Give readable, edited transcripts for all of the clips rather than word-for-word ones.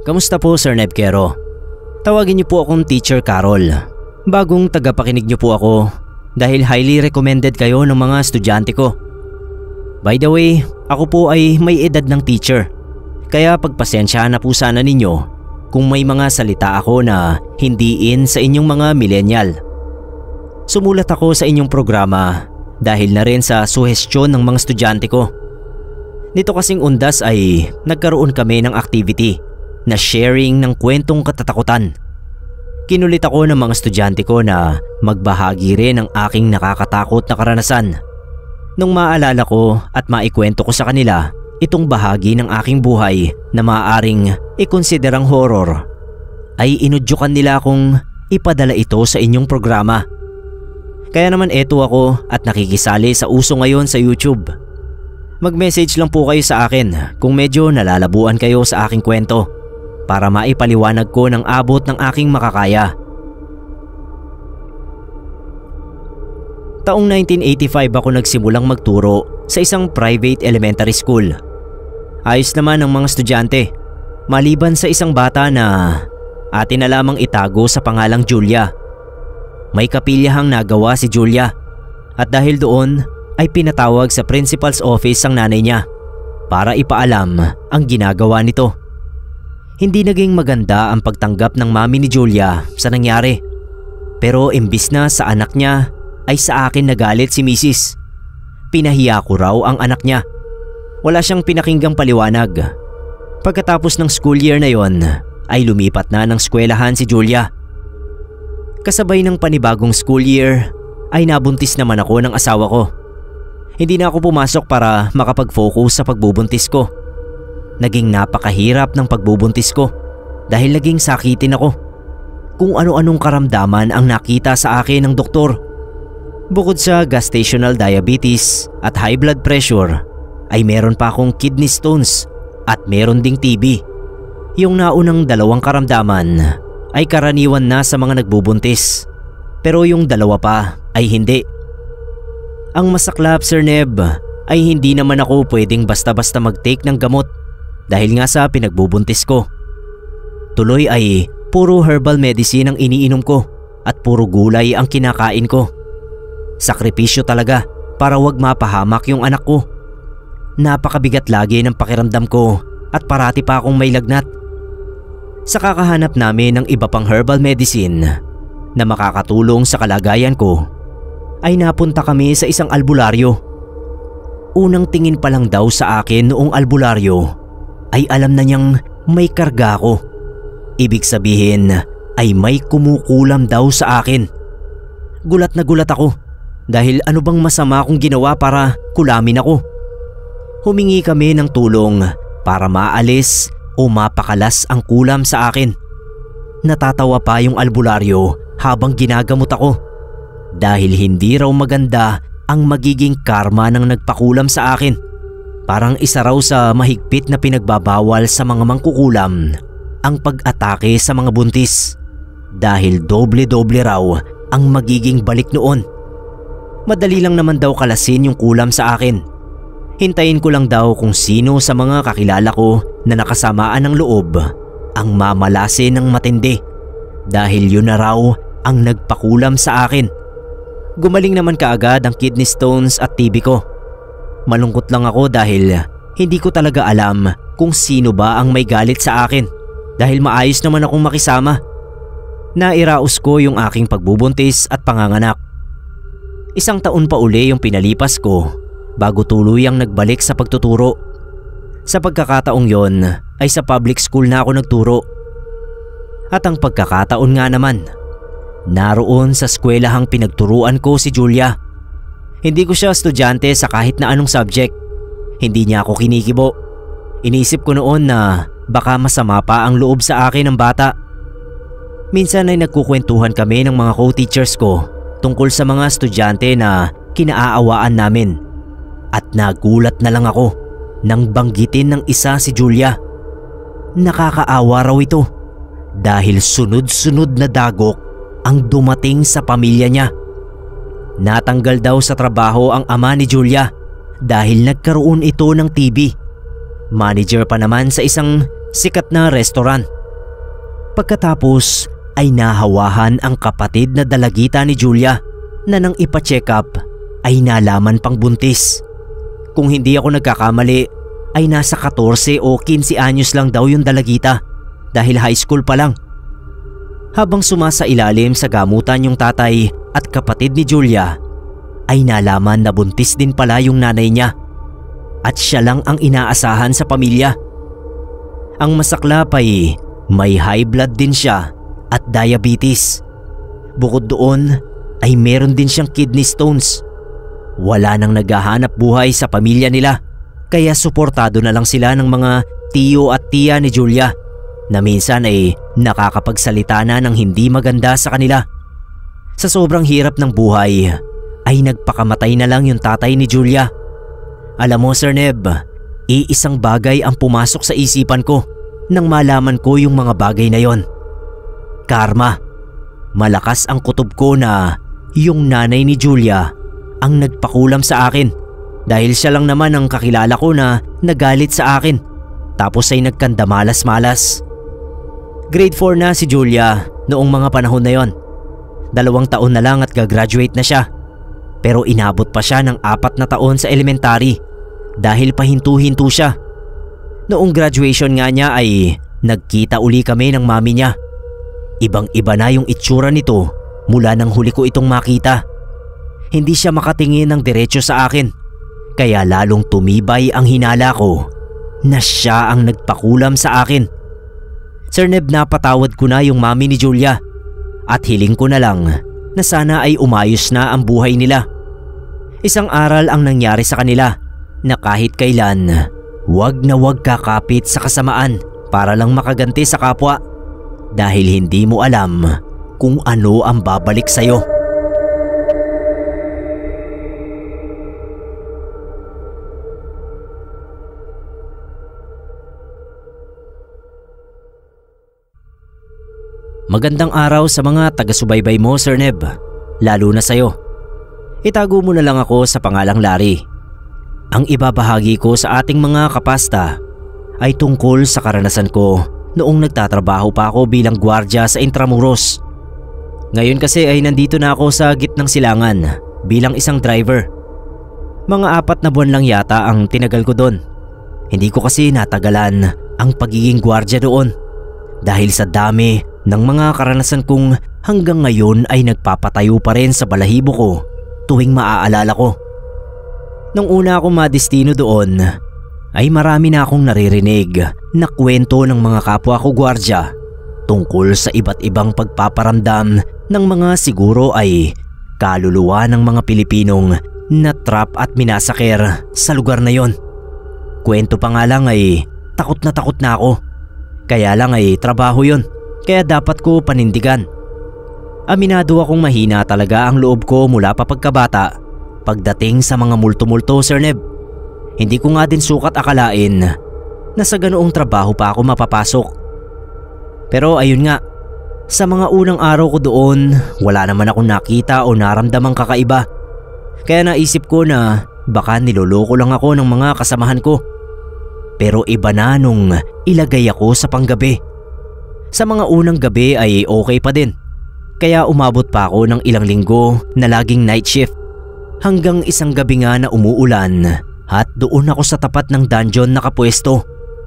Kamusta po Sir Nebkero? Tawagin niyo po akong Teacher Carol. Bagong tagapakinig niyo po ako dahil highly recommended kayo ng mga estudyante ko. By the way, ako po ay may edad ng teacher. Kaya pagpasensyahan na po sana ninyo kung may mga salita ako na hindi in sa inyong mga millennial. Sumulat ako sa inyong programa dahil na rin sa suhestyon ng mga estudyante ko. Nito kasing undas ay nagkaroon kami ng activity na sharing ng kwentong katatakutan. Kinulit ako ng mga estudyante ko na magbahagi rin ng aking nakakatakot na karanasan. Nung maalala ko at maikwento ko sa kanila itong bahagi ng aking buhay na maaaring ikonsiderang horror, ay inudyukan nila akong ipadala ito sa inyong programa. Kaya naman eto ako at nakikisali sa uso ngayon sa YouTube. Mag-message lang po kayo sa akin kung medyo nalalabuan kayo sa aking kwento para maipaliwanag ko ng abot ng aking makakaya. Taong 1985 ako nagsimulang magturo sa isang private elementary school. Ayos naman ang mga estudyante, maliban sa isang bata na atin na lamang itago sa pangalang Julia. May kapilyahang nagawa si Julia at dahil doon ay pinatawag sa principal's office ang nanay niya para ipaalam ang ginagawa nito. Hindi naging maganda ang pagtanggap ng mami ni Julia sa nangyari. Pero imbis na sa anak niya ay sa akin nagalit si Mrs. Pinahiya ko raw ang anak niya. Wala siyang pinakinggang paliwanag. Pagkatapos ng school year na yon ay lumipat na ng eskwelahan si Julia. Kasabay ng panibagong school year ay nabuntis naman ako ng asawa ko. Hindi na ako pumasok para makapag-focus sa pagbubuntis ko. Naging napakahirap ng pagbubuntis ko dahil naging sakitin ako. Kung ano-anong karamdaman ang nakita sa akin ng doktor. Bukod sa gestational diabetes at high blood pressure, ay meron pa akong kidney stones at meron ding TB. Yung naunang dalawang karamdaman ay karaniwan na sa mga nagbubuntis. Pero yung dalawa pa ay hindi. Ang masaklap Sir Neb ay hindi naman ako pwedeng basta-basta mag-take ng gamot dahil nga sa pinagbubuntis ko. Tuloy ay puro herbal medicine ang iniinom ko at puro gulay ang kinakain ko. Sakripisyo talaga para wag mapahamak yung anak ko. Napakabigat lagi ng pakiramdam ko at parati pa akong may lagnat. Sa kakahanap namin ng iba pang herbal medicine na makakatulong sa kalagayan ko, ay napunta kami sa isang albularyo. Unang tingin pa lang daw sa akin noong albularyo ay alam na niyang may karga ako. Ibig sabihin ay may kumukulam daw sa akin. Gulat na gulat ako dahil ano bang masama kong ginawa para kulamin ako. Humingi kami ng tulong para maalis o mapakalas ang kulam sa akin. Natatawa pa yung albularyo habang ginagamot ako dahil hindi raw maganda ang magiging karma ng nagpakulam sa akin. Parang isa raw sa mahigpit na pinagbabawal sa mga mangkukulam ang pag-atake sa mga buntis dahil doble-doble raw ang magiging balik noon. Madali lang naman daw kalasin yung kulam sa akin. Hintayin ko lang daw kung sino sa mga kakilala ko na nakasamaan ng loob ang mamalasin ng matindi dahil yun na raw ang nagpakulam sa akin. Gumaling naman kaagad ang kidney stones at TB ko. Malungkot lang ako dahil hindi ko talaga alam kung sino ba ang may galit sa akin dahil maayos naman akong makisama. Nairaos ko yung aking pagbubuntis at panganganak. Isang taon pa uli yung pinalipas ko bago tuluyang nagbalik sa pagtuturo. Sa pagkakataong yon ay sa public school na ako nagturo. At ang pagkakataon nga naman, naroon sa eskwelahang pinagturuan ko si Julia. Hindi ko siya estudyante sa kahit na anong subject. Hindi niya ako kinikibo. Iniisip ko noon na baka masama pa ang loob sa akin ng bata. Minsan ay nagkukwentuhan kami ng mga co-teachers ko tungkol sa mga estudyante na kinaaawaan namin. At nagulat na lang ako nang banggitin ng isa si Julia. Nakakaawa raw ito dahil sunod-sunod na dagok ang dumating sa pamilya niya. Natanggal daw sa trabaho ang ama ni Julia dahil nagkaroon ito ng TB. Manager pa naman sa isang sikat na restaurant Pagkatapos ay nahawahan ang kapatid na dalagita ni Julia na nang ipa-check up ay nalaman pang buntis. Kung hindi ako nagkakamali ay nasa 14 o 15 anyos lang daw yung dalagita dahil high school pa lang. Habang sumasailalim sa gamutan yung tatay at kapatid ni Julia ay nalaman na buntis din pala yung nanay niya at siya lang ang inaasahan sa pamilya. Ang masaklap ay may high blood din siya at diabetes. Bukod doon ay meron din siyang kidney stones. Wala nang naghahanap buhay sa pamilya nila kaya suportado na lang sila ng mga tiyo at tiya ni Julia na minsan ay nakakapagsalita na ng hindi maganda sa kanila. Sa sobrang hirap ng buhay ay nagpakamatay na lang yung tatay ni Julia. Alam mo Sir Neb, iisang bagay ang pumasok sa isipan ko nang malaman ko yung mga bagay na yon. Karma. Malakas ang kutob ko na yung nanay ni Julia ang nagpakulam sa akin dahil siya lang naman ang kakilala ko na nagalit sa akin tapos ay nagkanda malas-malas. Grade 4 na si Julia noong mga panahon na yon. 2 taon na lang at gagraduate na siya. Pero inabot pa siya ng 4 na taon sa elementary dahil pahinto-hinto siya. Noong graduation nga niya ay nagkita uli kami ng mami niya. Ibang-iba na yung itsura nito mula nang huli ko itong makita. Hindi siya makatingin ng diretso sa akin kaya lalong tumibay ang hinala ko na siya ang nagpakulam sa akin. Sir Neb, napatawad ko na yung mami ni Julia at hiling ko na lang na sana ay umayos na ang buhay nila. Isang aral ang nangyari sa kanila na kahit kailan wag na wag kakapit sa kasamaan para lang makaganti sa kapwa dahil hindi mo alam kung ano ang babalik sa'yo. Magandang araw sa mga taga-subaybay mo Sir Neb, lalo na sa'yo. Itago mo na lang ako sa pangalang Larry. Ang ibabahagi ko sa ating mga kapasta ay tungkol sa karanasan ko noong nagtatrabaho pa ako bilang gwardiya sa Intramuros. Ngayon kasi ay nandito na ako sa gitnang silangan bilang isang driver. Mga 4 na buwan lang yata ang tinagal ko doon. Hindi ko kasi natagalan ang pagiging gwardiya doon dahil sa dami ng mga karanasan kong hanggang ngayon ay nagpapatayo pa rin sa balahibo ko tuwing maaalala ko. Nung una akong madestino doon ay marami na akong naririnig na kwento ng mga kapwa ko gwardiya tungkol sa iba't ibang pagpaparamdam ng mga siguro ay kaluluwa ng mga Pilipinong na trap at minasaker sa lugar na yon. Kwento pa nga lang ay takot na ako. Kaya lang ay trabaho yon, kaya dapat ko panindigan. Aminado akong mahina talaga ang loob ko mula pa pagkabata pagdating sa mga multo-multo Sir Neb. Hindi ko nga din sukat akalain na sa ganoong trabaho pa ako mapapasok. Pero ayun nga, sa mga unang araw ko doon wala naman akong nakita o naramdamang kakaiba. Kaya naisip ko na baka niloloko lang ako ng mga kasamahan ko. Pero iba na nung ilagay ako sa panggabi. Sa mga unang gabi ay okay pa din. Kaya umabot pa ako ng ilang linggo na laging night shift. Hanggang isang gabi nga na umuulan at doon ako sa tapat ng dungeon nakapwesto.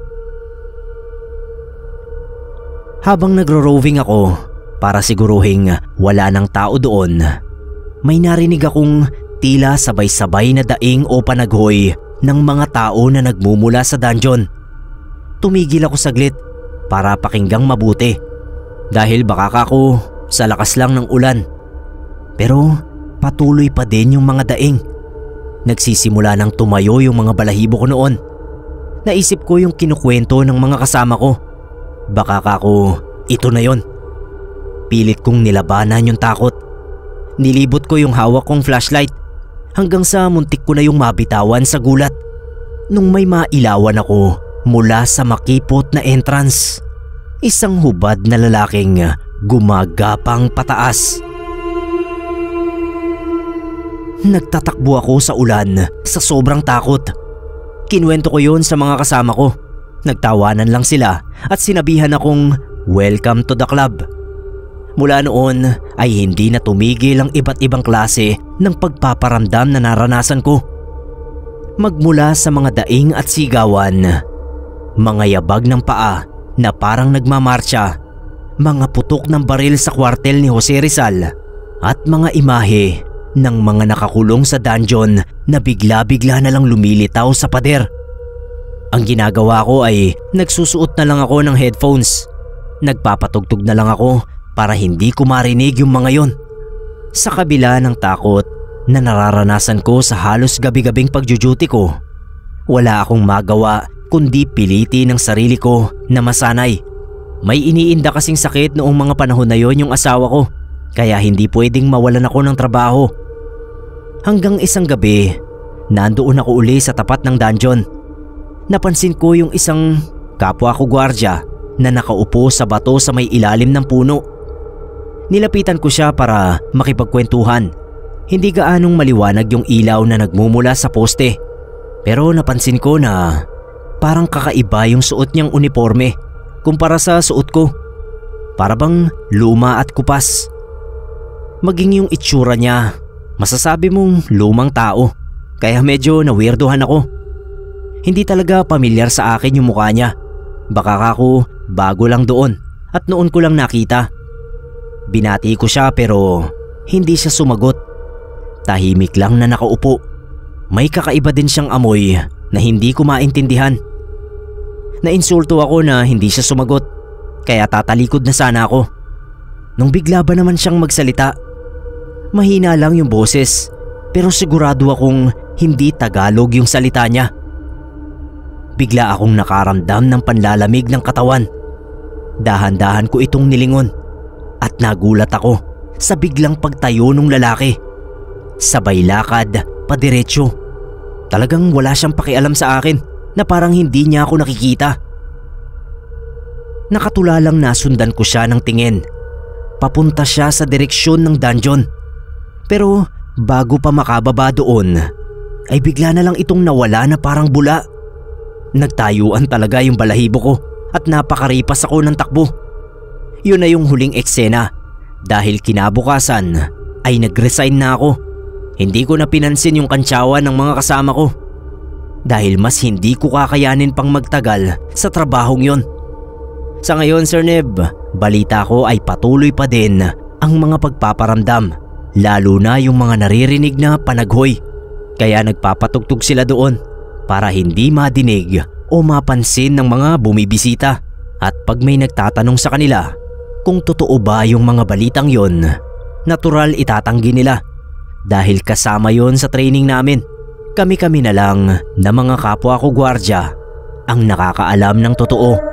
Habang nagro-roving ako para siguruhing wala nang tao doon, may narinig akong tila sabay-sabay na daing o panaghoy ng mga tao na nagmumula sa dungeon. Tumigil ako saglit para pakinggang mabuti dahil baka ako sa lakas lang ng ulan. Pero patuloy pa din yung mga daing. Nagsisimula nang tumayo yung mga balahibo ko noon. Naisip ko yung kinukwento ng mga kasama ko. Baka ako ito na yon. Pilit kong nilabanan yung takot. Nilibot ko yung hawak kong flashlight hanggang sa muntik ko na yung mabitawan sa gulat nung may mailawan ako mula sa makipot na entrance. Isang hubad na lalaking gumagapang pataas. Nagtatakbo ako sa ulan sa sobrang takot. Kinuwento ko yon sa mga kasama ko. Nagtawanan lang sila at sinabihan akong welcome to the club. Mula noon ay hindi na tumigil ang iba't ibang klase ng pagpaparamdam na naranasan ko. Magmula sa mga daing at sigawan, mga yabag ng paa na parang nagmamarcha, mga putok ng baril sa kwartel ni Jose Rizal, at mga imahe ng mga nakakulong sa dungeon na bigla-bigla na lang lumilitaw sa pader. Ang ginagawa ko ay nagsusuot na lang ako ng headphones. Nagpapatugtog na lang ako para hindi ko marinig yung mga yon. Sa kabila ng takot na nararanasan ko sa halos gabi-gabing pagjuduty ko, wala akong magawa kundi pilitin ang sarili ko na masanay. May iniinda kasing sakit noong mga panahon na yon yung asawa ko, kaya hindi pwedeng mawalan ako ng trabaho. Hanggang isang gabi, nandoon ako uli sa tapat ng dungeon. Napansin ko yung isang kapwa ko gwardya na nakaupo sa bato sa may ilalim ng puno. Nilapitan ko siya para makipagkwentuhan. Hindi gaanong maliwanag yung ilaw na nagmumula sa poste, pero napansin ko na parang kakaiba yung suot niyang uniforme kumpara sa suot ko. Para bang luma at kupas. Maging yung itsura niya, masasabi mong lumang tao, kaya medyo na-weirdohan ako. Hindi talaga pamilyar sa akin yung mukha niya. Baka ako bago lang doon at noon ko lang nakita. Binati ko siya pero hindi siya sumagot. Tahimik lang na nakaupo. May kakaiba din siyang amoy na hindi ko maintindihan. Nainsulto ako na hindi siya sumagot, kaya tatalikod na sana ako. Nung bigla ba naman siyang magsalita. Mahina lang yung boses, pero sigurado akong hindi Tagalog yung salita niya. Bigla akong nakaramdam ng panlalamig ng katawan. Dahan-dahan ko itong nilingon at nagulat ako sa biglang pagtayo ng lalaki. Sabay lakad, padiretso. Talagang wala siyang pakialam sa akin na parang hindi niya ako nakikita. Nakatulalang nasundan ko siya ng tingin. Papunta siya sa direksyon ng dungeon. Pero bago pa makababa doon, ay bigla na lang itong nawala na parang bula. Nagtayuan talaga yung balahibo ko at napakaripas ako ng takbo. Yun na yung huling eksena dahil kinabukasan ay nag-resign na ako. Hindi ko na pinansin yung kantsawan ng mga kasama ko dahil mas hindi ko kakayanin pang magtagal sa trabahong yon. Sa ngayon, Sir Neb, balita ko ay patuloy pa din ang mga pagpaparamdam, lalo na yung mga naririnig na panaghoy. Kaya nagpapatugtog sila doon para hindi madinig o mapansin ng mga bumibisita. At pag may nagtatanong sa kanila kung totoo ba yung mga balitang yon, natural itatanggi nila dahil kasama yon sa training namin. Kami-kami na lang na mga kapwa ko gwardya ang nakakaalam ng totoo.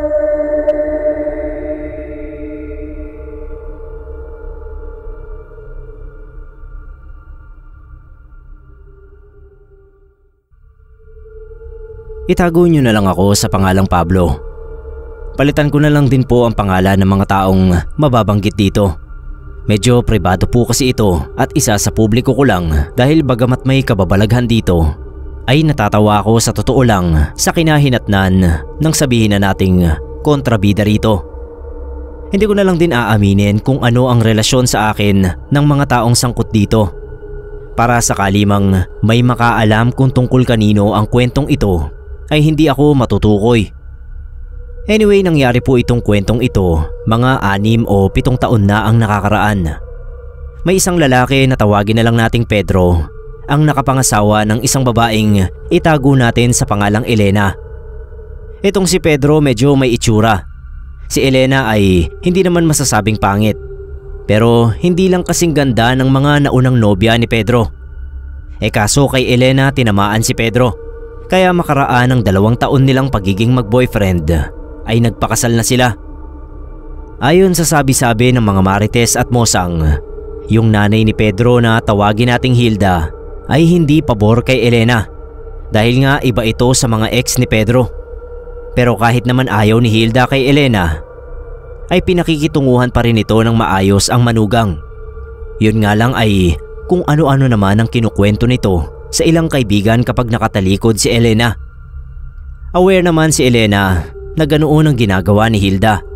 Itago niyo na lang ako sa pangalang Pablo. Palitan ko na lang din po ang pangalan ng mga taong mababanggit dito. Medyo pribado po kasi ito at isa sa publiko ko lang dahil bagamat may kababalaghan dito, ay natatawa ako sa totoo lang sa kinahinatnan ng sabihin na nating kontrabida rito. Hindi ko na lang din aaminin kung ano ang relasyon sa akin ng mga taong sangkot dito. Para sakali mang may makaalam kung tungkol kanino ang kwentong ito, ay hindi ako matutukoy. Anyway, nangyari po itong kwentong ito mga 6 o 7 taon na ang nakakaraan. May isang lalaki na tawagin na lang nating Pedro ang nakapangasawa ng isang babaeng itago natin sa pangalang Elena. Itong si Pedro medyo may itsura. Si Elena ay hindi naman masasabing pangit, pero hindi lang kasing ganda ng mga naunang nobya ni Pedro. Kaso kay Elena tinamaan si Pedro, kaya makaraan ng 2 taon nilang pagiging mag-boyfriend ay nagpakasal na sila. Ayon sa sabi-sabi ng mga marites at mosang, yung nanay ni Pedro na tawagin nating Hilda ay hindi pabor kay Elena dahil nga iba ito sa mga ex ni Pedro. Pero kahit naman ayaw ni Hilda kay Elena, ay pinakikitunguhan pa rin ito ng maayos ang manugang. Yun nga lang ay kung ano-ano naman ang kinukwento nito sa ilang kaibigan kapag nakatalikod si Elena. Aware naman si Elena na ganoon ang ginagawa ni Hilda.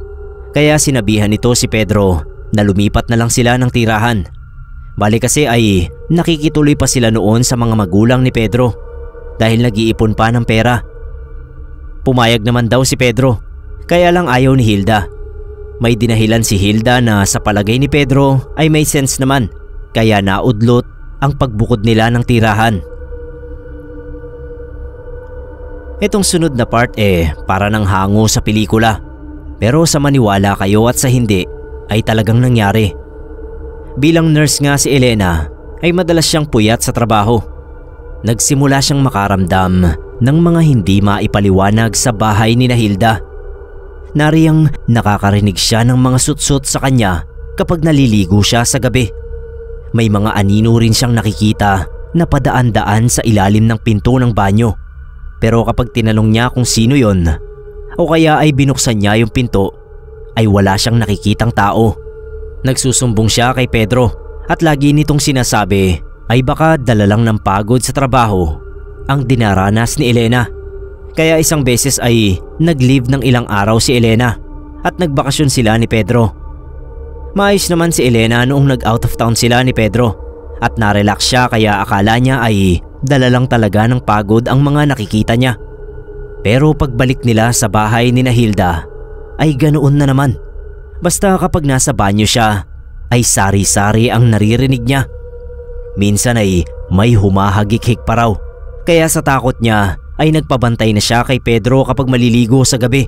Kaya sinabihan nito si Pedro na lumipat na lang sila ng tirahan. Bali kasi ay nakikituloy pa sila noon sa mga magulang ni Pedro dahil nag-iipon pa ng pera. Pumayag naman daw si Pedro, kaya lang ayaw ni Hilda. May dinahilan si Hilda na sa palagay ni Pedro ay may sense naman, kaya naudlot ang pagbukod nila ng tirahan. Itong sunod na part para ng hango sa pelikula, pero sa maniwala kayo at sa hindi ay talagang nangyari. Bilang nurse nga si Elena ay madalas siyang puyat sa trabaho. Nagsimula siyang makaramdam ng mga hindi maipaliwanag sa bahay ni Hilda. Nariyang nakakarinig siya ng mga sutsut sa kanya kapag naliligo siya sa gabi. May mga anino rin siyang nakikita na padaan-daan sa ilalim ng pinto ng banyo. Pero kapag tinanong niya kung sino yon o kaya ay binuksan niya yung pinto, ay wala siyang nakikitang tao. Nagsusumbong siya kay Pedro at lagi nitong sinasabi ay baka dala lang ng pagod sa trabaho ang dinaranas ni Elena. Kaya isang beses ay nag-leave ng ilang araw si Elena at nagbakasyon sila ni Pedro. Maayos naman si Elena noong nag-out of town sila ni Pedro at narelax siya, kaya akala niya ay dala lang talaga ng pagod ang mga nakikita niya. Pero pagbalik nila sa bahay ni Hilda ay ganoon na naman. Basta kapag nasa banyo siya ay sari-sari ang naririnig niya. Minsan ay may humahagik-hik pa raw, kaya sa takot niya ay nagpabantay na siya kay Pedro kapag maliligo sa gabi.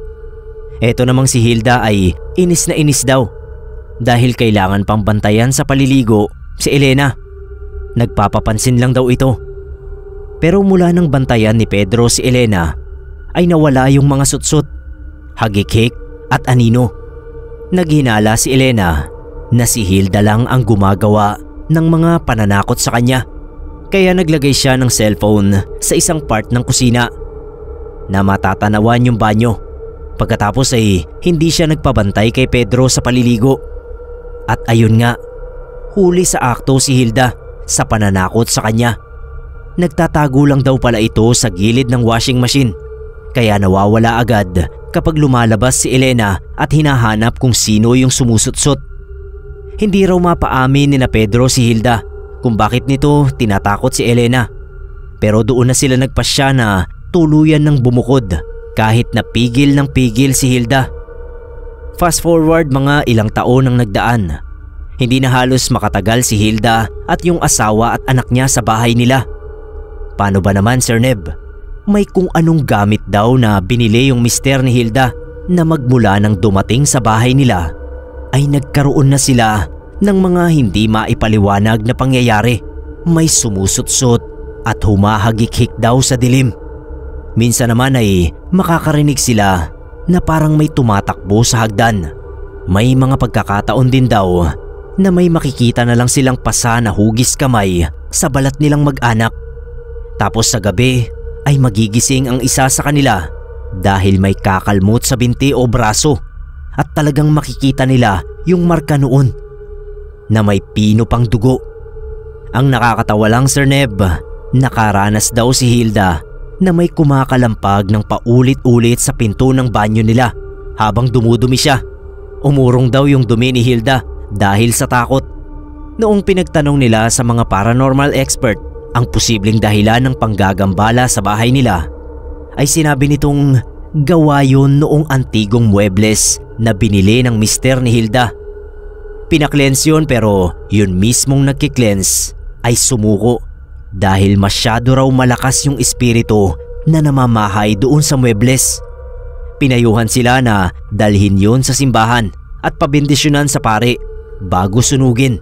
Eto namang si Hilda ay inis na inis daw dahil kailangan pang bantayan sa paliligo si Elena. Nagpapapansin lang daw ito. Pero mula nang bantayan ni Pedro si Elena ay nawala yung mga sutsut, hagik-hik at anino. Naghinala si Elena na si Hilda lang ang gumagawa ng mga pananakot sa kanya. Kaya naglagay siya ng cellphone sa isang part ng kusina na matatanawan yung banyo. Pagkatapos ay hindi siya nagpabantay kay Pedro sa paliligo. At ayun nga, huli sa akto si Hilda sa pananakot sa kanya. Nagtatago lang daw pala ito sa gilid ng washing machine, kaya nawawala agad kapag lumalabas si Elena at hinahanap kung sino yung sumusutsot. Hindi raw mapaamin ni Pedro si Hilda kung bakit nito tinatakot si Elena, pero doon na sila nagpasya na tuluyan ng bumukod kahit na pigil ng pigil si Hilda. Fast forward mga ilang taon ang nagdaan. Hindi na halos makatagal si Hilda at yung asawa at anak niya sa bahay nila. Paano ba naman, Sir Neb? May kung anong gamit daw na binili yung mister ni Hilda na magmula nang dumating sa bahay nila ay nagkaroon na sila ng mga hindi maipaliwanag na pangyayari. May sumusutsot at humahagik-hik daw sa dilim. Minsan naman ay makakarinig sila na parang may tumatakbo sa hagdan. May mga pagkakataon din daw na may makikita na lang silang pasa na hugis kamay sa balat nilang mag-anak. Tapos sa gabi ay magigising ang isa sa kanila dahil may kakalmot sa binti o braso at talagang makikita nila yung marka noon na may pino pang dugo. Ang nakakatawa lang, Sir Neb, nakaranas daw si Hilda na may kumakalampag ng paulit-ulit sa pinto ng banyo nila habang dumudumi siya. Umurong daw yung dumi ni Hilda dahil sa takot. Noong pinagtanong nila sa mga paranormal expert ang posibleng dahilan ng panggagambala sa bahay nila, ay sinabi nitong gawa yun noong antigong muebles na binili ng mister ni Hilda. Pinaklens yun, pero yun mismong nagkiklens ay sumuko dahil masyado raw malakas yung espiritu na namamahay doon sa muebles. Pinayuhan sila na dalhin yun sa simbahan at pabendisyonan sa pare bago sunugin.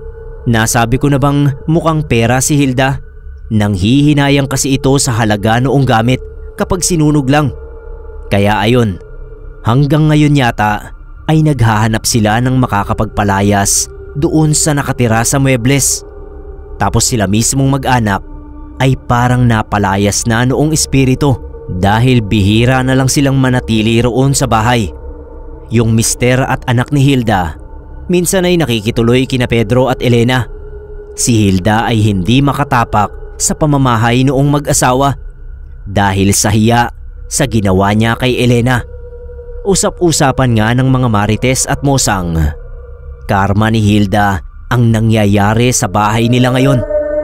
Nasabi ko na bang mukhang pera si Hilda? Nang hihinayang kasi ito sa halaga noong gamit kapag sinunog lang. Kaya ayun, hanggang ngayon yata ay naghahanap sila ng makakapagpalayas doon sa nakatira sa muebles. Tapos sila mismong mag-anak ay parang napalayas na noong espiritu dahil bihira na lang silang manatili roon sa bahay. Yung mister at anak ni Hilda minsan ay nakikituloy kina Pedro at Elena. Si Hilda ay hindi makatapak sa pamamahay noong mag-asawa dahil sa hiya sa ginawa niya kay Elena. Usap-usapan nga ng mga marites at mosang. Karma ni Hilda ang nangyayari sa bahay nila ngayon.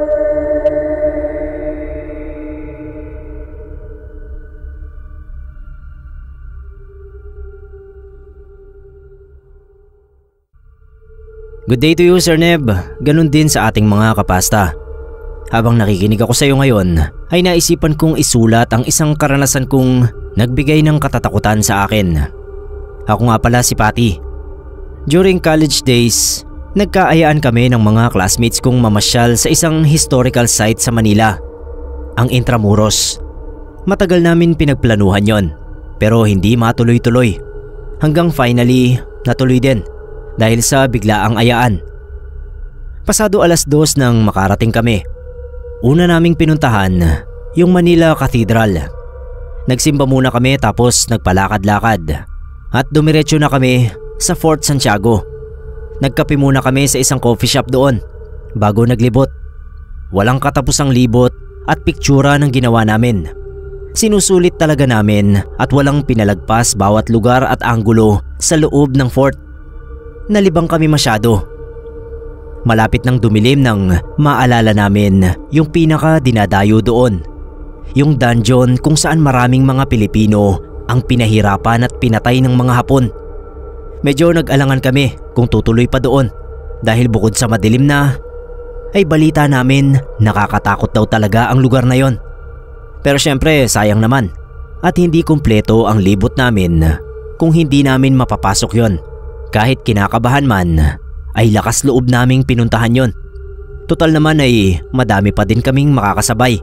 Good day to you, Sir Neb. Ganun din sa ating mga kapasta. Habang nakikinig ako sa iyo ngayon, ay naisipan kong isulat ang isang karanasan kong nagbigay ng katatakutan sa akin. Ako nga pala si Patty. During college days, nagkaayaan kami ng mga classmates kong mamasyal sa isang historical site sa Manila, ang Intramuros. Matagal namin pinagplanuhan yon, pero hindi matuloy-tuloy. Hanggang finally, natuloy din. Dahil sa biglaang ayaan. Pasado 2:00 nang makarating kami. Una naming pinuntahan yung Manila Cathedral. Nagsimba muna kami tapos nagpalakad-lakad at dumiretso na kami sa Fort Santiago. Nagkape muna kami sa isang coffee shop doon bago naglibot. Walang katapusang libot at piktura ng ginawa namin. Sinusulit talaga namin at walang pinalagpas bawat lugar at anggulo sa loob ng fort. Nalibang kami masyado. Malapit nang dumilim nang maalala namin yung pinaka dinadayo doon. Yung dungeon kung saan maraming mga Pilipino ang pinahirapan at pinatay ng mga Hapon. Medyo nag-alangan kami kung tutuloy pa doon dahil bukod sa madilim na, ay balita namin nakakatakot daw talaga ang lugar na yon. Pero syempre sayang naman at hindi kumpleto ang libot namin kung hindi namin mapapasok yon. Kahit kinakabahan man, ay lakas loob naming pinuntahan yon. Total naman ay madami pa din kaming makakasabay.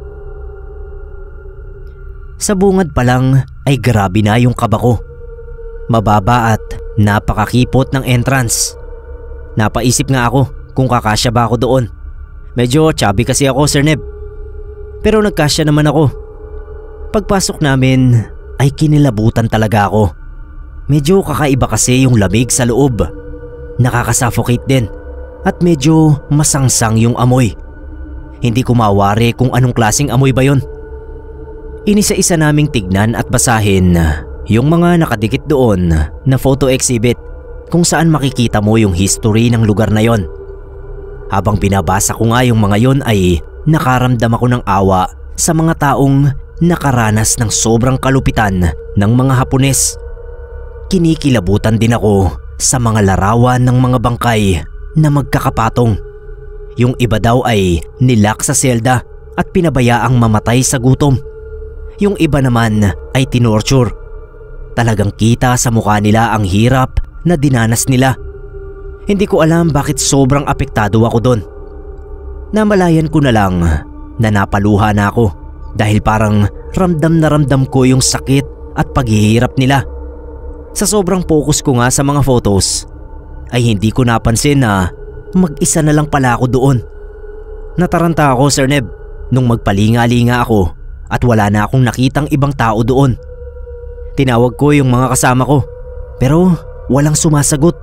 Sa bungad pa lang ay grabe na yung kaba ko. Mababa at napakakipot ng entrance. Napaisip nga ako kung kakasya ba ako doon. Medyo chubby kasi ako, Sir Neb. Pero nagkasya naman ako. Pagpasok namin ay kinilabutan talaga ako. Medyo kakaiba kasi yung lamig sa loob. Nakakasuffocate din at medyo masangsang yung amoy. Hindi ko mawari kung anong klaseng amoy ba yon. Inisa-isa naming tignan at basahin yung mga nakadikit doon na photo exhibit kung saan makikita mo yung history ng lugar na yon. Habang binabasa ko nga yung mga yon ay nakaramdam ako ng awa sa mga taong nakaranas ng sobrang kalupitan ng mga Hapones. Kinikilabutan din ako sa mga larawan ng mga bangkay na magkakapatong. Yung iba daw ay nilak sa selda at pinabayaang mamatay sa gutom. Yung iba naman ay tinorture. Talagang kita sa mukha nila ang hirap na dinanas nila. Hindi ko alam bakit sobrang apektado ako doon. Namalayan ko na lang na napaluha na ako dahil parang ramdam na ramdam ko yung sakit at paghihirap nila. Sa sobrang focus ko nga sa mga photos, ay hindi ko napansin na mag-isa na lang pala ako doon. Nataranta ako, Sir Neb, nung magpalinga-linga ako at wala na akong nakitang ibang tao doon. Tinawag ko yung mga kasama ko, pero walang sumasagot.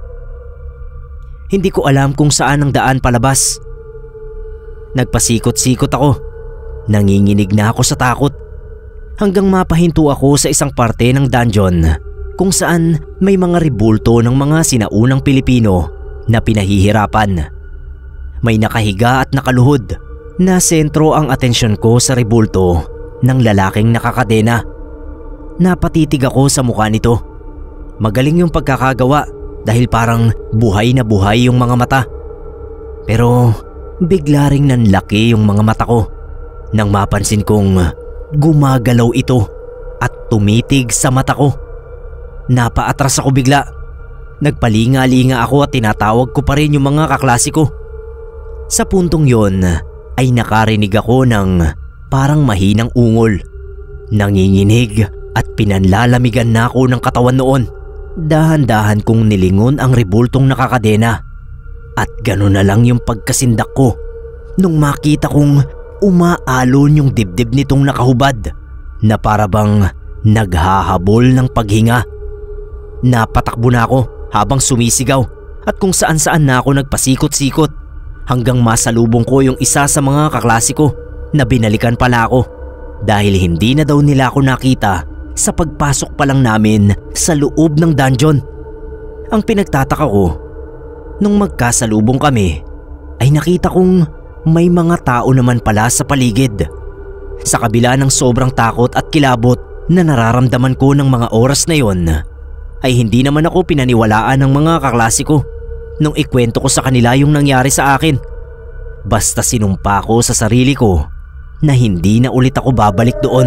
Hindi ko alam kung saan ang daan palabas. Nagpasikot-sikot ako. Nanginginig na ako sa takot. Hanggang mapahinto ako sa isang parte ng dungeon kung saan may mga rebulto ng mga sinaunang Pilipino na pinahihirapan. May nakahiga at nakaluhod na sentro ang atensyon ko sa rebulto ng lalaking nakakadena. Napatitig ako sa mukha nito. Magaling yung pagkakagawa dahil parang buhay na buhay yung mga mata. Pero bigla ring nanlaki yung mga mata ko nang mapansin kong gumagalaw ito at tumitig sa mata ko. Napaatras ako bigla. Nagpalinga-linga ako at tinatawag ko pa rin yung mga kaklase ko. Sa puntong yon ay nakarinig ako ng parang mahinang ungol. Nanginginig at pinanlalamigan na ako ng katawan noon. Dahan-dahan kong nilingon ang rebultong nakakadena. At gano'n na lang yung pagkasindak ko nung makita kong umaalon yung dibdib nitong nakahubad na parabang naghahabol ng paghinga. Napatakbo na ako habang sumisigaw at kung saan-saan na ako nagpasikot-sikot hanggang masalubong ko yung isa sa mga kaklase ko na binalikan pala ako dahil hindi na daw nila ako nakita sa pagpasok pa lang namin sa loob ng dungeon. Ang pinagtataka ko, nung magkasalubong kami ay nakita kong may mga tao naman pala sa paligid. Sa kabila ng sobrang takot at kilabot na nararamdaman ko ng mga oras na yon, ay hindi naman ako pinaniwalaan ng mga kaklase ko nung ikwento ko sa kanila yung nangyari sa akin. Basta sinumpa ko sa sarili ko na hindi na ulit ako babalik doon.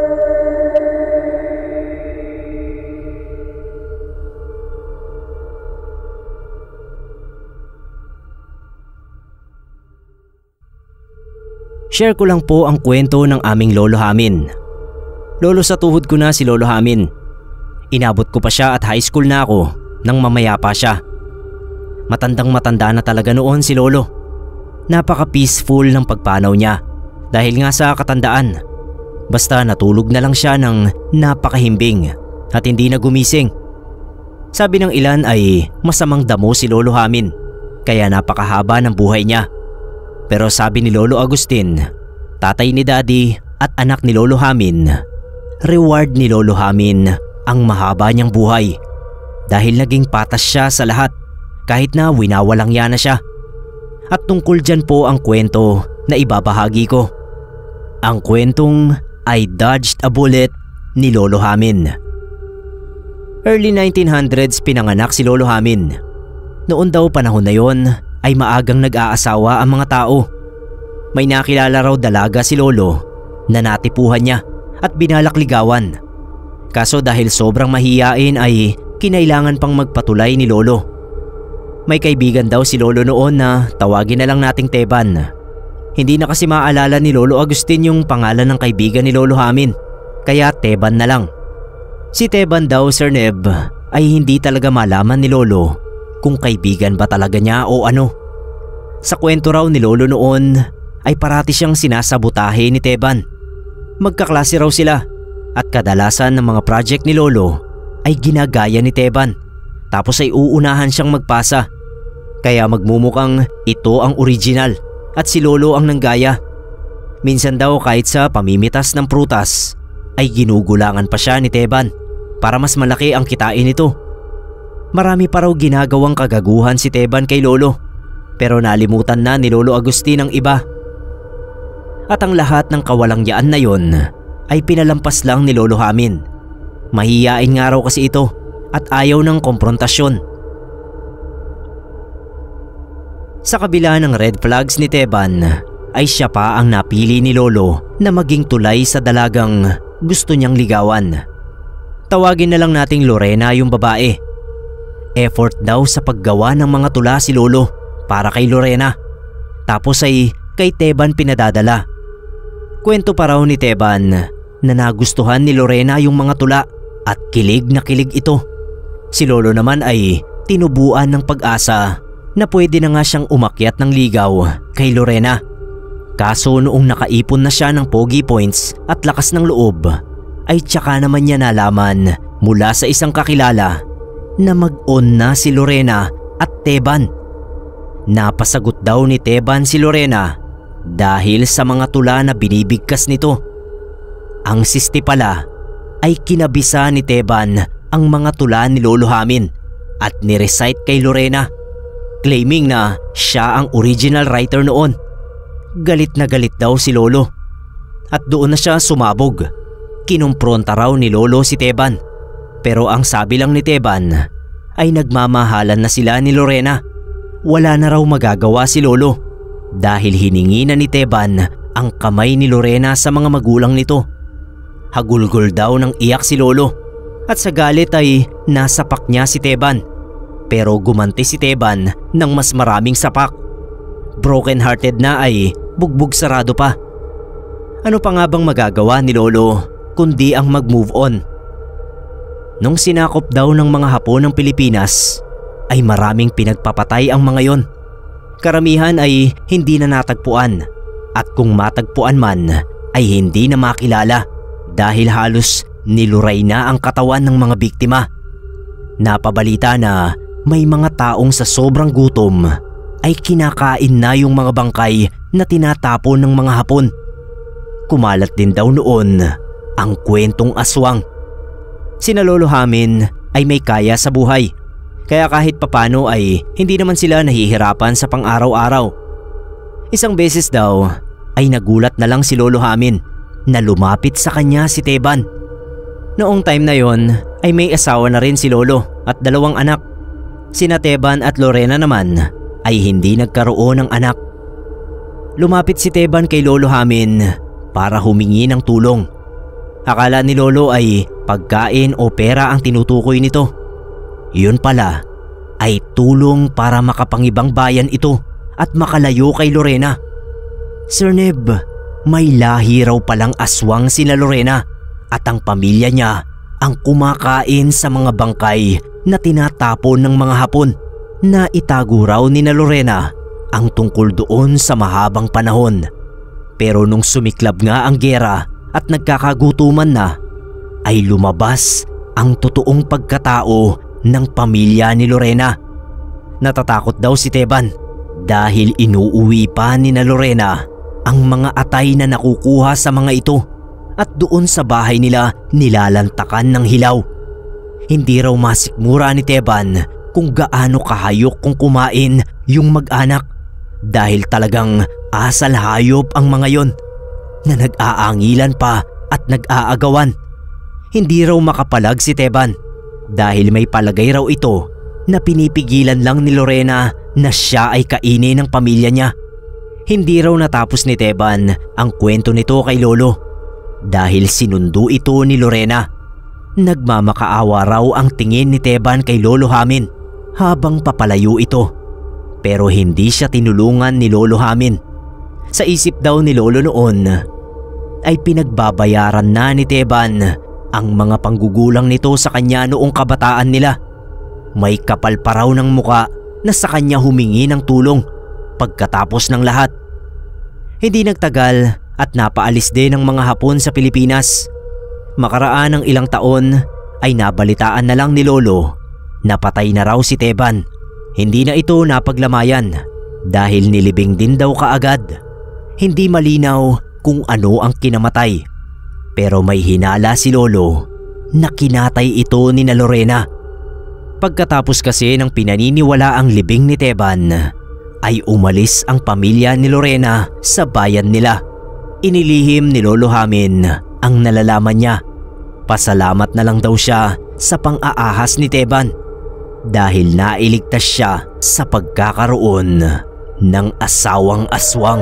Share ko lang po ang kwento ng aming Lolo Hamin. Lolo sa tuhod ko na si Lolo Hamin. Inabot ko pa siya at high school na ako nang mamaya pa siya. Matandang matanda na talaga noon si Lolo. Napaka-peaceful ng pagpanaw niya dahil nga sa katandaan. Basta natulog na lang siya ng napakahimbing at hindi na gumising. Sabi ng ilan ay masamang damo si Lolo Hamin kaya napakahaba ng buhay niya. Pero sabi ni Lolo Agustin, tatay ni Daddy at anak ni Lolo Hamin, reward ni Lolo Hamin ang mahaba niyang buhay dahil naging patas siya sa lahat kahit na winawalang yan na siya. At tungkol dyan po ang kwento na ibabahagi ko. Ang kwentong I Dodged a Bullet ni Lolo Hamin. Early 1900s pinanganak si Lolo Hamin. Noon daw panahon na yon ay maagang nag-aasawa ang mga tao. May nakilala raw dalaga si Lolo na natipuhan niya at binalak ligawan. Kaso dahil sobrang mahiyain ay kinailangan pang magpatulay ni Lolo. May kaibigan daw si Lolo noon na tawagin na lang nating Teban. Hindi na kasi maalala ni Lolo Agustin yung pangalan ng kaibigan ni Lolo Hamin, kaya Teban na lang. Si Teban daw, Sir Neb, ay hindi talaga malaman ni Lolo kung kaibigan ba talaga niya o ano. Sa kwento raw ni Lolo noon ay parati siyang sinasabotahe ni Teban. Magkaklase raw sila at kadalasan ng mga project ni Lolo ay ginagaya ni Teban tapos ay uunahan siyang magpasa. Kaya magmumukhang ito ang original at si Lolo ang nanggaya. Minsan daw kahit sa pamimitas ng prutas ay ginugulangan pa siya ni Teban para mas malaki ang kitain nito. Marami pa raw ginagawang kagaguhan si Teban kay Lolo pero nalimutan na ni Lolo Agustin ang iba. At ang lahat ng kawalangyaan na yon ay pinalampas lang ni Lolo Hamin. Mahiyain nga raw kasi ito at ayaw ng komprontasyon. Sa kabila ng red flags ni Teban ay siya pa ang napili ni Lolo na maging tulay sa dalagang gusto niyang ligawan. Tawagin na lang nating Lorena yung babae. Effort daw sa paggawa ng mga tula si Lolo para kay Lorena. Tapos ay kay Teban pinadadala. Kwento pa raw ni Teban na nagustuhan ni Lorena yung mga tula at kilig na kilig ito. Si Lolo naman ay tinubuan ng pag-asa na pwede na nga siyang umakyat ng ligaw kay Lorena. Kaso noong nakaipon na siya ng pogi points at lakas ng loob ay tsaka naman niya nalaman mula sa isang kakilala na mag-on na si Lorena at Teban. Napasagot daw ni Teban si Lorena dahil sa mga tula na binibigkas nito. Ang sisti pala ay kinabisa ni Teban ang mga tula ni Lolo Hamin at nirecite kay Lorena, claiming na siya ang original writer noon. Galit na galit daw si Lolo at doon na siya sumabog. Kinumpronta raw ni Lolo si Teban pero ang sabi lang ni Teban ay nagmamahalan na sila ni Lorena. Wala na raw magagawa si Lolo dahil hiningi na ni Teban ang kamay ni Lorena sa mga magulang nito. Hagulgol daw ng iyak si Lolo at sa galit ay nasapak niya si Teban. Pero gumanti si Teban ng mas maraming sapak. Broken hearted na ay bugbog sarado pa. Ano pa nga bang magagawa ni Lolo kundi ang mag-move on? Nung sinakop daw ng mga Hapon ng Pilipinas ay maraming pinagpapatay ang mga yon. Karamihan ay hindi na natagpuan at kung matagpuan man ay hindi na makilala dahil halos niluray na ang katawan ng mga biktima. Napabalita na may mga taong sa sobrang gutom ay kinakain na yung mga bangkay na tinatapon ng mga Hapon. Kumalat din daw noon ang kwentong aswang Sina Lolo Hamin ay may kaya sa buhay, kaya kahit papano ay hindi naman sila nahihirapan sa pang-araw-araw. Isang beses daw ay nagulat na lang si Lolo Hamin na lumapit sa kanya si Teban. Noong time na yon ay may asawa na rin si Lolo at 2 anak. Sina Teban at Lorena naman ay hindi nagkaroon ng anak. Lumapit si Teban kay Lolo Hamin para humingi ng tulong. Akala ni Lolo ay pagkain o pera ang tinutukoy nito. Yun pala ay tulong para makapangibang bayan ito at makalayo kay Lorena. Sir Neb, may lahi raw palang aswang sina Lorena at ang pamilya niya ang kumakain sa mga bangkay na tinatapon ng mga Hapon na itago raw ni na Lorena ang tungkol doon sa mahabang panahon. Pero nung sumiklab nga ang giyera at nagkakagutuman na, ay lumabas ang totoong pagkatao ng pamilya ni Lorena. Natatakot daw si Teban dahil inuuwi pa ni na Lorena ang mga atay na nakukuha sa mga ito at doon sa bahay nila nilalantakan ng hilaw. Hindi raw masikmura ni Teban kung gaano kahayok kung kumain yung mag-anak dahil talagang asal hayop ang mga yon na nag-aangilan pa at nag-aagawan. Hindi raw makapalag si Teban dahil may palagay raw ito na pinipigilan lang ni Lorena na siya ay kainin ng pamilya niya. Hindi raw natapos ni Teban ang kwento nito kay Lolo dahil sinundo ito ni Lorena. Nagmamakaawa raw ang tingin ni Teban kay Lolo Hamin habang papalayo ito, pero hindi siya tinulungan ni Lolo Hamin. Sa isip daw ni Lolo noon ay pinagbabayaran na ni Teban ang mga panggugulang nito sa kanya noong kabataan nila. May kapal pa raw ng muka na sa kanya humingi ng tulong pagkatapos ng lahat. Hindi nagtagal at napaalis din ng mga Hapon sa Pilipinas. Makaraan ng ilang taon ay nabalitaan na lang ni Lolo na patay na raw si Teban. Hindi na ito napaglamayan dahil nilibing din daw kaagad. Hindi malinaw kung ano ang kinamatay, pero may hinala si Lolo na kinatay ito ni na Lorena. Pagkatapos kasi ng pinaniniwala ang libing ni Teban ay umalis ang pamilya ni Lorena sa bayan nila. Inilihim ni Lolo Hamin ang nalalaman niya. Pasalamat na lang daw siya sa pang-aahas ni Teban dahil nailigtas siya sa pagkakaroon ng asawang aswang.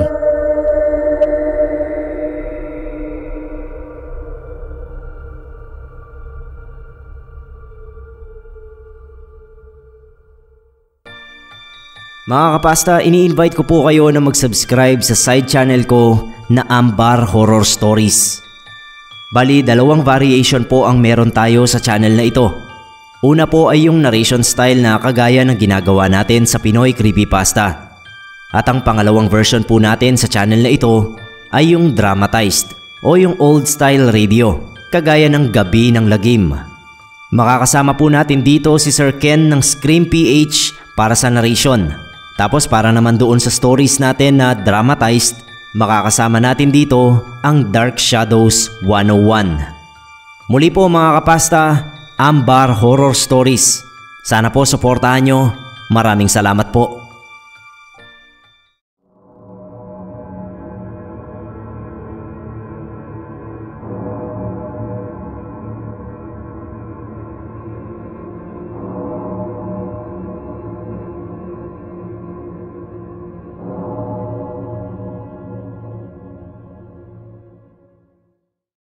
Mga kapasta, ini-invite ko po kayo na mag-subscribe sa side channel ko na Ambar Horror Stories. Bali, 2 variation po ang meron tayo sa channel na ito. Una po ay yung narration style na kagaya ng ginagawa natin sa Pinoy Creepypasta. At ang pangalawang version po natin sa channel na ito ay yung dramatized o yung old style radio, kagaya ng Gabi ng Lagim. Makakasama po natin dito si Sir Ken ng Scream PH para sa narration. Tapos para naman doon sa stories natin na dramatized, makakasama natin dito ang Dark Shadows 101. Muli po mga kapasta, Ambar Horror Stories. Sana po suportahan nyo. Maraming salamat po.